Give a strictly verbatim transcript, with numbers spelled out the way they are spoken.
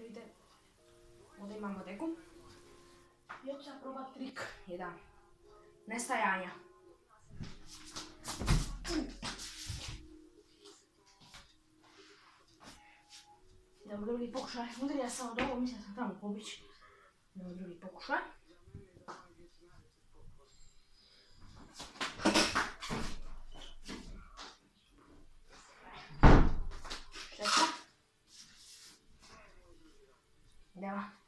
vidite. Ovdje imamo deku. I hoću sad probat trik jedan. Nestajanja. Idemo drugi pokušaj. Udarila sam od ovo, mislim da sam tamo pobići. Idemo drugi pokušaj. Šesta. Idemo.